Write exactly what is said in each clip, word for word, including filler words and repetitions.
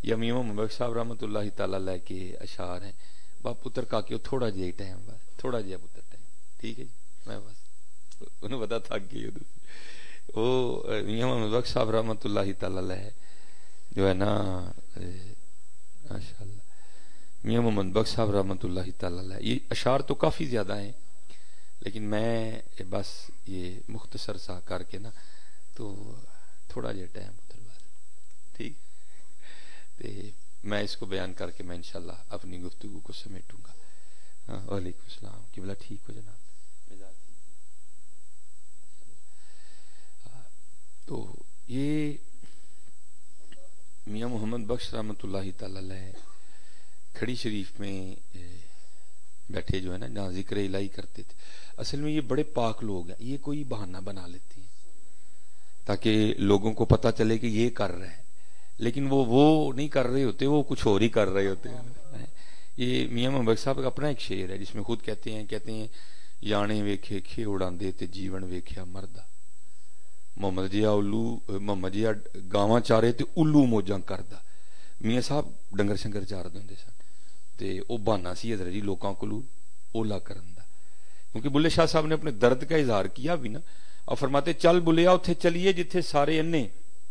یا میاں محمد بخش صاحب رحمۃ اللہ تعالی علیہ کے اشعار ہیں. باپ پتر کا کے تھوڑا جہا ٹائم بس تھوڑا جہا پتر ٹائم ٹھیک ہے جی میں بس انہوں پتا تھک گئی وہ میاں محمد بخش صاحب رحمۃ اللہ تعالی علیہ جو ہے نا ماشاء اللہ میاں محمد بخش صاحب رحمۃ اللہ تعالی علیہ یہ اشعار تو کافی زیادہ ہیں لیکن میں بس یہ مختصر سا کر کے نا تو تھوڑا جہا ٹائم پتر بس ٹھیک تے میں اس کو بیان کر کے میں انشاءاللہ اپنی گفتگو کو سمیٹوں گا. ہاں وعلیکم السلام قبلہ ٹھیک ہو جناب مزاج. تو یہ میاں محمد بخش رحمۃ اللہ تعالی علیہ کھڑی شریف میں بیٹھے جو ہے نا جہاں ذکر الہی کرتے تھے. اصل میں یہ بڑے پاک لوگ ہیں, یہ کوئی بہانہ بنا لیتے ہیں تاکہ لوگوں کو پتہ چلے کہ یہ کر رہے ہیں, لیکن وہ وہ نہیں کر رہے ہوتے, وہ کچھ اور ہی کر رہے ہوتے ہیں. یہ میاں محمد بخش صاحب کا اپنا ایک شعر ہے جس میں خود کہتے ہیں کہتے ہیں یانے ویکھے کھے اڑاندے تے جیون ویکھیا مردا, محمد جیا الو محمد جیا گاواں چارے تے الو موجاں کردا. میاں صاحب ڈنگر شنگر چاردے ہوندے سن تے او بہانہ سی حضرت جی لوکاں کولوں اولا کرن دا, کیونکہ بلے شاہ صاحب نے اپنے درد کا اظہار کیا بھی نا, اور فرماتے چل بلیا اتھے چلیے جتھے سارے انے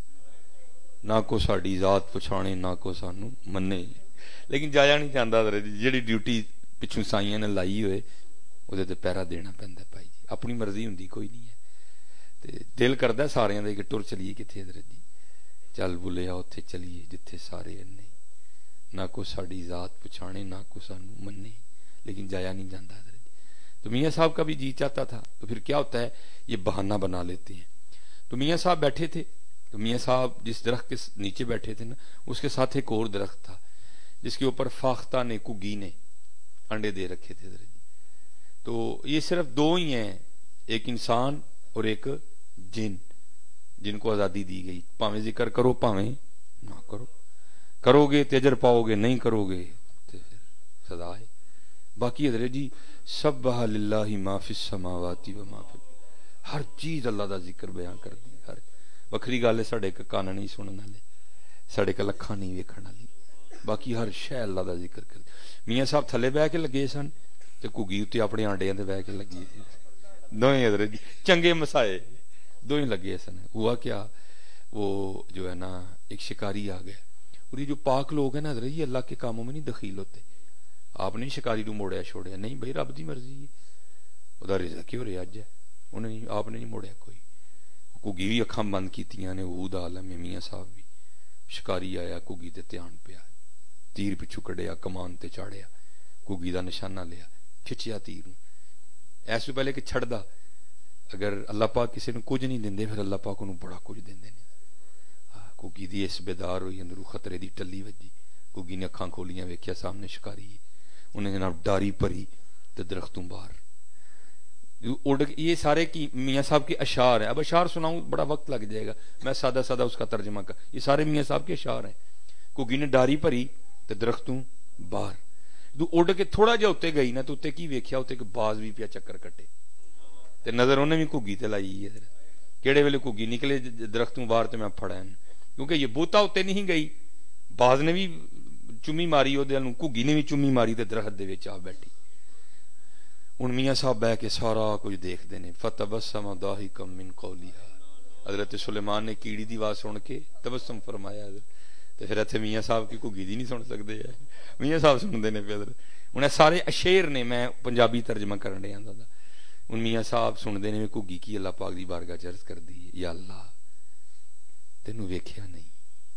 نہ کو ساڈی ذات پچھانے نہ کو سانو منے. لیکن جایا نہیں چاہتا حضرت جی, جیڑی ڈیوٹی پچھوں سائیاں نے لائی ہوئے وہ تے پہرا دینا پیندا بھائی جی, اپنی مرضی ہوندی کوئی نہیں ہے. تے دل کردا سارے دے کہ ٹر چلیے کتھے حضرت جی, چل بلیا اتھے چلیے جتھے سارے انے نہ کو ساڈی ذات پچھانے نہ کو سانو منے, لیکن جایا نہیں جاتا حضرت جی. تو میاں صاحب کا بھی جی چاہتا تھا, تو پھر کیا ہوتا ہے یہ بہانہ بنا لیتے ہیں. تو میاں صاحب بیٹھے تھے, تو میاں صاحب جس درخت کے نیچے بیٹھے تھے نا اس کے ساتھ ایک اور درخت تھا جس کے اوپر فاختہ نے کگی نے انڈے دے رکھے تھے حضرت جی. تو یہ صرف دو ہی ہیں, ایک انسان اور ایک جن, جن کو آزادی دی گئی, پاویں ذکر کرو پاویں نہ کرو, کرو گے تے اجر پاؤ گے, نہیں کرو گے تے پھر سزا ہے. باقی حضرت جی سبح للہ ما فی السماوات و ما فی, ہر چیز اللہ دا ذکر بیان کر دی. ہر وکھری گل ہے ساڈے کان نہیں سنن والے, ساڈے ک لکھاں نہیں ویکھن والی, باقی ہر شے اللہ دا ذکر کر دی. میاں صاحب تھلے بیٹھ کے لگے سن تے کگی اتے اپنے آنڈیاں تے بیٹھ کے لگی سی, دوہیں حضرت جی چنگے مسائے دوہیں لگے سن. ہوا کیا وہ جو ہے نا ایک شکاری آ گیا, اور یہ جو پاک لوگ ہیں نا حضرت یہ اللہ کے کاموں میں نہیں دخیل ہوتے. آپ نے شکاری نو موڑیا چھوڑیا نہیں بھائی, رب دی مرضی ہے, وہ رزق کیوں رہا اج ہے, انہیں آپ نے نہیں موڑیا کوئی. کگی بھی اکھاں بند کیتیاں نے, اود عالم میاں صاحب بھی. شکاری آیا کگی تے دھیان پیا, تیر پچھو کڈیا, کمان تے چاڑیا, کگی دا نشانہ لیا, کھچیا تیر نو. ایس تو پہلے کہ چھڑدا, اگر اللہ پاک کسی نے کچھ نہیں دیندے پھر اللہ پاک انہوں بڑا کچھ دیندے نے. کگی دی اس بیدار ہوئی, اندروں خطرے دی ٹلی وجی, کگی نے اکھاں کھولیاں ویکھیا سامنے شکاری ہے, انہیں جناب ڈاری پری تے درختوں باہر اڑ. یہ سارے کی میاں صاحب کے اشعار ہیں. اب اشعار سناؤں بڑا وقت لگ جائے گا, میں سادہ سادہ اس کا ترجمہ کر. یہ سارے میاں صاحب کے اشعار ہیں. کگی نے ڈاری پری تے درختوں باہر, تو اڑ کے تھوڑا جہا اتنے گئی نا تو اتنے کی ویکھیا اتنے کہ باز بھی پیا چکر کٹے, تے نظر انہیں بھی کگی تے لائی ہے. کیڑے ویلے کگی نکلے درختوں باہر تے میں پھڑا, کیونکہ یہ بوتا اتنے نہیں گئی, باز نے بھی چمی ماری وہ, کگی نے بھی چمی ماری تے درخت دے وچ آ بیٹھی. ہن میاں صاحب بہ کے سارا کچھ دیکھتے ہیں. فتبسم ضاحکا من قولها, حضرت سلیمان نے کیڑی دی آواز سن کے تبسم فرمایا. تے پھر اتنے میاں صاحب کی کگی دی نہیں سن سکتے, میاں صاحب سنتے ہیں پہ. انہیں سارے اشعر نے, میں پنجابی ترجمہ کرن ڈیا دا. ہن میاں صاحب سنتے ہیں کگی کی اللہ پاک دی بارگاہ چ عرض کر دی, یا اللہ تینوں ویکھیا نہیں,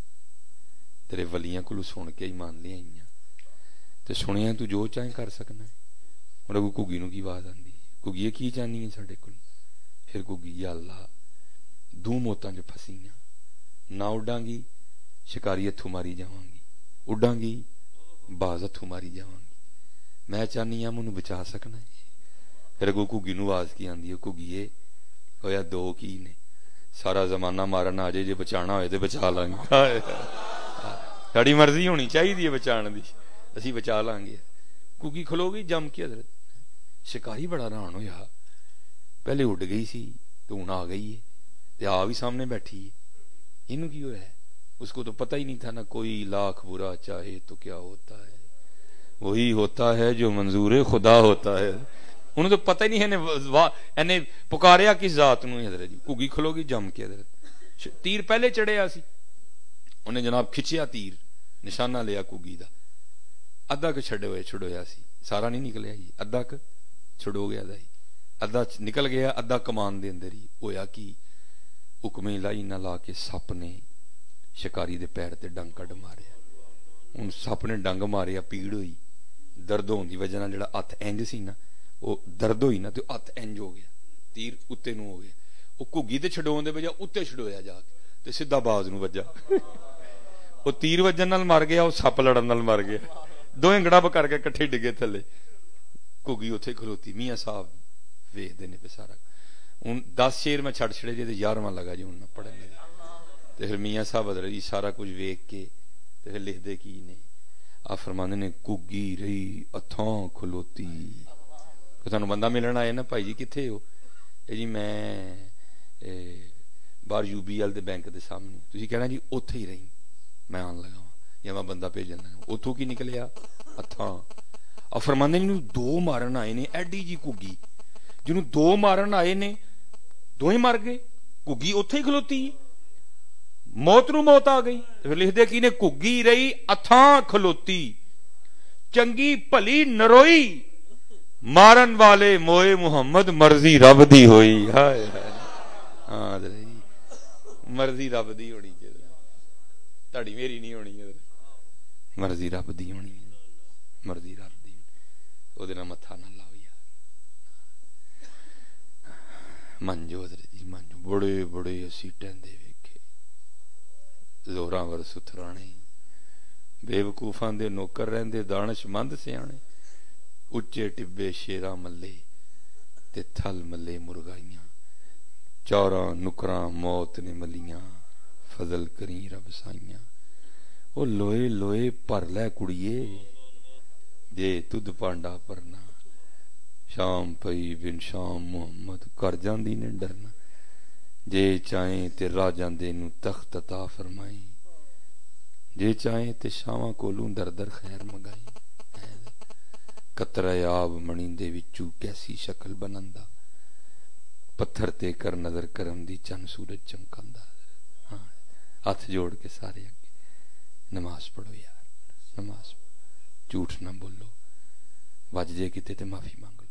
تیرے ولیاں کولوں سن کے ایمان لے آئیاں, تے سنیا تو جو چاہیں کر سکنا ہے. اور اگو کگی نو کی آواز آندی, کگی کی چاہنی ہے ساڈے کول. پھر کگی, یا اللہ دو موتاں جو پھسیاں, نہ اڈاں گی شکاری ہتھوں ماری جاواں گی, اڈاں گی باز ہتھوں ماری جاواں گی, میں چاہنی ہاں مینوں بچا سکنا ہے. پھر اگو کگی نو آواز کی آندی ہے, کگیے ہویا دو کی نے, سارا زمانہ مارن آ جائے, جے بچانا ہوئے تے بچا لیں گے. ساڈی مرضی ہونی چاہیے بچان دی, اسی بچا لیں گے. کگی کھلو گئی جم کے حضرت. شکاری بڑا حیران ہویا, پہلے اڈ گئی سی تو ہن آ گئی ہے, تے آ بھی سامنے بیٹھی ہے, اینوں کی ہوا ہے. اس کو تو پتہ ہی نہیں تھا نا کوئی لاکھ برا چاہے تو کیا ہوتا ہے، وہی ہوتا ہے جو منظور خدا ہوتا ہے. انہوں تو پتہ ہی نہیں ہے پکاریا کس ذات نو. حضرت جی گھگی کھلو گی جم کے، حضرت تیر پہلے چڑھیا سی، انہیں جناب کھچیا تیر، نشانہ لیا گھگی دا، ادھا کہ چھڑے ہوئے چھڑویا سی، سارا نہیں نکلیا جی، ادھا کہ چھڑو گیا دا ہی، ادھا نکل گیا، ادھا کمان دے اندر ہی ہویا کی حکم الہی نہ لا کے سپ نے شکاری دے پیر تے ڈنگ کڈ ماریا. ہن سپ نے ڈنگ ماریا، پیڑ ہوئی، درد ہون دی وجہ نال جڑا ہتھ انج سی نا وہ درد ہوئی نا تے ہتھ انج ہو گیا، تیر اتے نو ہو گیا، وہ گھگی تے چھڈون دے بجا اتے چھڈویا جا کے تے سیدھا باز نو وجا. وہ تیر وجن نال مر گیا، وہ سپ لڑن نال مر گیا، دوویں گڑب کر کے کٹھے ڈگے تھلے. گھگی اتھے کھلوتی، میاں صاحب ویکھدے نے پہ سارا. ہوں دس شیر میں چھڑ چھڑے جی تے یارواں لگا جی ہوں پڑھن لگا تے پھر میاں صاحب حضرت جی سارا کچھ ویکھ کے تے پھر لکھ دے کی نے آ فرماندے نے گھگی رہی اتھاں کھلوتی. کہ تانوں بندہ ملن آئے نا بھائی جی کتھے ہو؟ اے جی میں باہر یو بی ایل دے بینک دے سامنے. تسی کہنا جی اوتھے ہی رہی، میں آن لگا ہاں یا میں بندہ بھیجن لگا. اتھوں کی نکلیا اتھاں. اور فرماندے نے دو مارن آئے نے، ایڈی جی گھگی جنوں دو مارن آئے نے دو ہی مر گئے، گھگی اوتھے ہی کھلوتی، موت نو موت آ گئی. پھر لکھ دے کی نے گھگی رہی اتھاں کھلوتی، چنگی بھلی نروئی، مارن والے موئے محمد مرضی رب دی ہوئی. ہائے ہاں مرضی رب دی ہونی چاہیے، تہاڈی میری نہیں ہونی، مرضی رب دی ہونی، مرضی رب دی. او دے نال متھا نہ لاؤ یار. منجو حضرت جی منجو بڑے بڑے اسی ٹہندے ویکھے، زوراں ور ستھرانے، بے وقوفاں دے نوکر رہندے دانش مند سیانے، اچے ٹبے شیراں ملے تے تھل ملے مرغائیاں، چوراں نکراں موت نے ملیاں، فضل کریں رب سائیاں. او لوئے لوئے پر لے کڑیے جے تد پانڈا پرنا، شام پئی بن شام محمد کر جاندی نے ڈرنا. جے چاہیں تے راجاں دے نو تخت عطا فرمائیں، جے چاہیں تے شاواں کولوں در در خیر منگائیں. قطرہ آب منیندے وچوں کیسی شکل بنندا، پتھر تے کر نظر کرم دی چند سورج چمکاندا. ہاں ہاتھ جوڑ کے سارے اگے نماز پڑھو یار، نماز پڑھو، جھوٹ نہ بولو، وج جے کتے تے معافی مانگ لو.